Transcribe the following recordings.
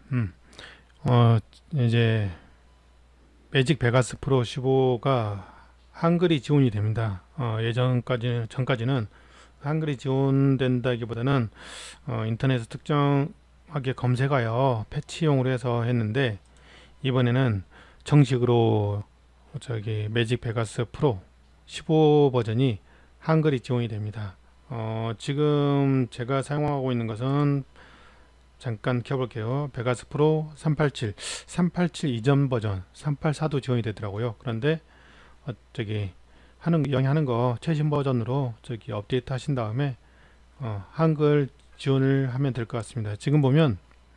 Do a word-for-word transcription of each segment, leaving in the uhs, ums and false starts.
음, 어, 이제 매직 베가스 프로 십오가 한글이 지원이 됩니다. 어, 예전까지 전까지는 한글이 지원된다기보다는 어, 인터넷에서 특정하게 검색하여 패치용으로 해서 했는데 이번에는 정식으로 저기 매직 베가스 프로 십오 버전이 한글이 지원이 됩니다. 어, 지금 제가 사용하고 있는 것은 잠깐 켜볼게요. 베가스 프로 삼팔칠, 삼팔칠 이전 버전, 삼팔사도 지원이 되더라고요. 그런데 어, 저기 하는 영위하는 거 최신 버전으로 저기 업데이트 하신 다음에 어, 한글 지원을 하면 될 것 같습니다. 지금 보면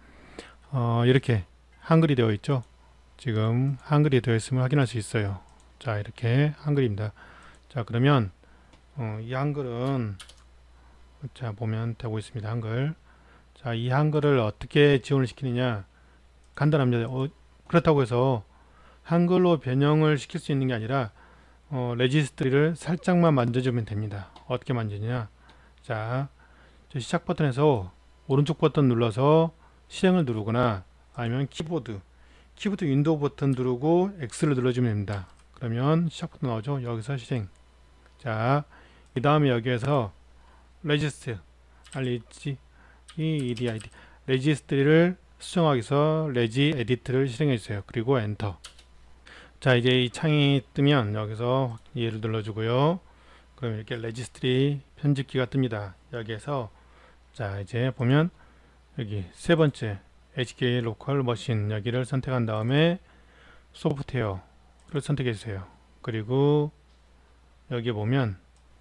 어, 이렇게 한글이 되어 있죠. 지금 한글이 되어 있음을 확인할 수 있어요. 자, 이렇게 한글입니다. 자, 그러면 어, 이 한글은 자 보면 되고 있습니다. 한글. 자, 이 한글을 어떻게 지원을 시키느냐 간단합니다. 어, 그렇다고 해서 한글로 변형을 시킬 수 있는 게 아니라 어, 레지스트리를 살짝만 만져주면 됩니다. 어떻게 만지냐? 자, 저 시작 버튼에서 오른쪽 버튼 눌러서 실행을 누르거나 아니면 키보드 키보드 윈도우 버튼 누르고 X를 눌러주면 됩니다. 그러면 시작 버튼 나오죠. 여기서 실행. 자, 이 다음에 여기에서 레지스트 알리지 이디아이디 레지스트리를 수정하기 위해서 레지 에디트를 실행해 주세요. 그리고 엔터. 자, 이제 이 창이 뜨면 여기서 얘를 눌러주고요. 그럼 이렇게 레지스트리 편집기가 뜹니다. 여기에서 자, 이제 보면 여기 세 번째 에이치케이 로컬 머신 여기를 선택한 다음에 소프트웨어를 선택해 주세요. 그리고 여기 보면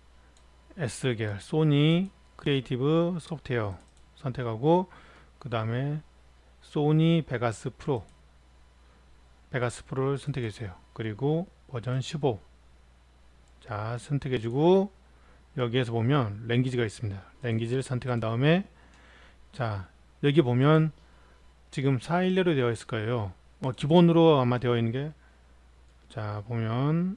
S 계열 소니 크리에이티브 소프트웨어 선택하고 그 다음에 소니 베가스 프로 베가스 프로를 선택해 주세요. 그리고 버전 십오 자 선택해 주고 여기에서 보면 랭귀지가 있습니다. 랭귀지를 선택한 다음에 자 여기 보면 지금 사일레로 되어 있을 거예요. 어, 기본으로 아마 되어 있는 게 자 보면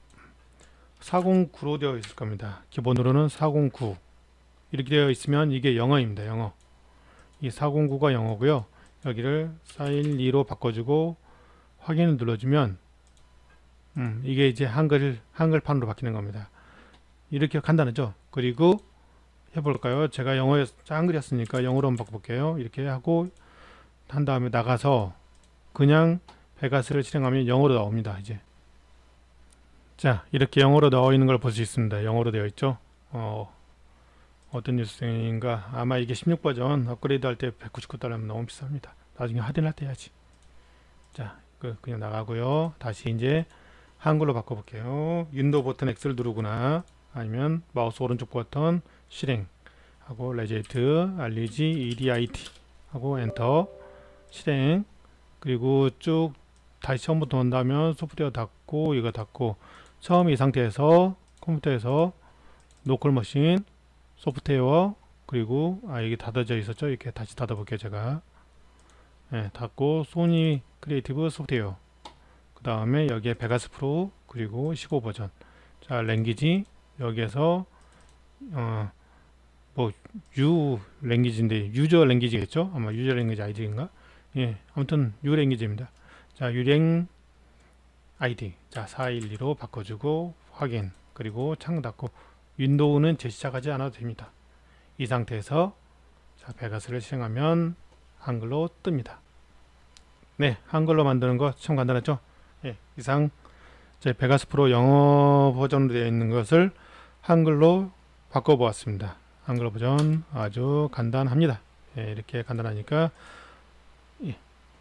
사공구로 되어 있을 겁니다. 기본으로는 사공구 이렇게 되어 있으면 이게 영어입니다. 영어. 이 사공구가 영어고요. 여기를 사일이로 바꿔주고 확인을 눌러주면 음, 이게 이제 한글 한글판으로 바뀌는 겁니다. 이렇게 간단하죠. 그리고 해볼까요? 제가 영어에 한글이었으니까 영어로 한번 바꿔볼게요. 이렇게 하고 한 다음에 나가서 그냥 베가스를 실행하면 영어로 나옵니다. 이제 자 이렇게 영어로 나와 있는 걸 볼 수 있습니다. 영어로 되어 있죠. 어, 어떤 뉴스인가 아마 이게 십육 버전 업그레이드 할 때 백구십구 달러면 너무 비쌉니다. 나중에 할인할 때 해야지. 자 그, 그냥 나가고요. 다시 이제 한글로 바꿔볼게요. 윈도우 버튼 X를 누르거나 아니면 마우스 오른쪽 버튼 실행 하고 레제이트 알리지 이디아이티 하고 엔터 실행 그리고 쭉 다시 처음부터 온다면 소프트웨어 닫고 이거 닫고 처음 이 상태에서 컴퓨터에서 로컬 머신 소프트웨어 그리고 아 이게 닫아져 있었죠. 이렇게 다시 닫아볼게요. 제가 네, 닫고 소니 크리에이티브 소프트웨어 그 다음에 여기에 베가스 프로 그리고 십오 버전 자 랭귀지 여기에서 어, 뭐 유 랭귀지인데 유저 랭귀지겠죠. 아마 유저 랭귀지 아이디인가 예 아무튼 유 랭귀지입니다. 자 유랭 아이디 자 사일이로 바꿔주고 확인 그리고 창 닫고 윈도우는 재시작하지 않아도 됩니다. 이 상태에서 자 베가스를 실행하면 한글로 뜹니다. 네 한글로 만드는 거 참 간단하죠. 예, 이상 제 베가스 프로 영어 버전으로 되어 있는 것을 한글로 바꿔 보았습니다. 한글 버전 아주 간단합니다. 예, 이렇게 간단하니까 예.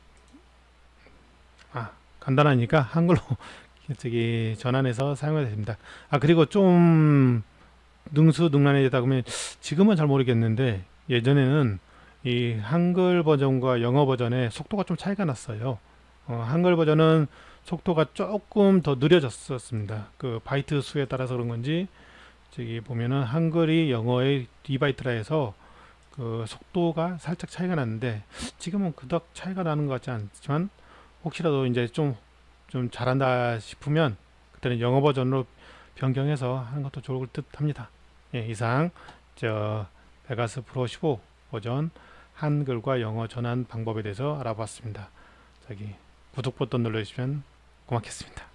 아 간단하니까 한글로 저기 전환해서 사용해도 됩니다. 아 그리고 좀 능수능란하다 보면 지금은 잘 모르겠는데 예전에는 이 한글 버전과 영어 버전의 속도가 좀 차이가 났어요. 어, 한글 버전은 속도가 조금 더 느려졌었습니다. 그 바이트 수에 따라서 그런 건지 저기 보면은 한글이 영어의 이 바이트라 해서 그 속도가 살짝 차이가 났는데 지금은 그닥 차이가 나는 것 같지 않지만 혹시라도 이제 좀 좀 잘한다 싶으면 그때는 영어 버전으로 변경해서 하는 것도 좋을 듯 합니다. 예, 이상 저 베가스 프로 십오 버전 한글과 영어 전환 방법에 대해서 알아봤습니다. 저기 구독 버튼 눌러주시면 고맙겠습니다.